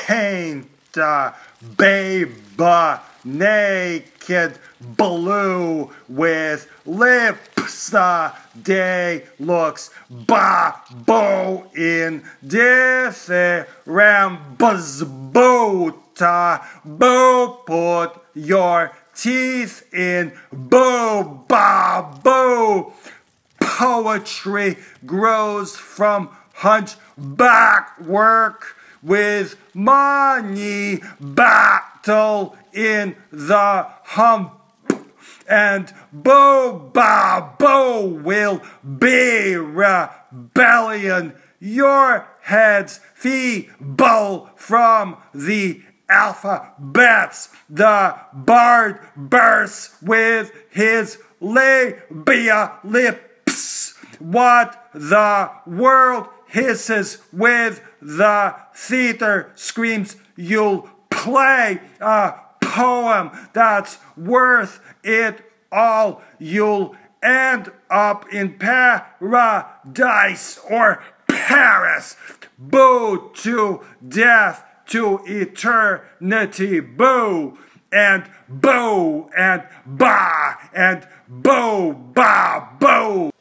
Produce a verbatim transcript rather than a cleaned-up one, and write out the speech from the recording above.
paint a baby naked blue with lips a day looks babo in dithyrambus boota boo put your teeth in boo ba boo. Poetry grows from hunchback work with money battle in the hump, and boo ba boo will be rebellion. Your heads feeble from the alphabets. The bard bursts with his labia lips. What the world hisses with the theater screams. You'll play a poem that's worth it all. You'll end up in paradise or Paris. Boo to death, to eternity. Boo and boo and ba and boo ba boo.